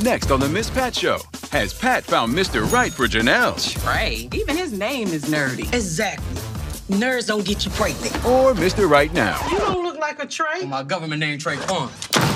Next on the Miss Pat Show, has Pat found Mr. Right for Janelle? Trey, even his name is nerdy. Exactly. Nerds don't get you pregnant. Or Mr. Right now? You don't look like a Trey. My government name Trey Quan.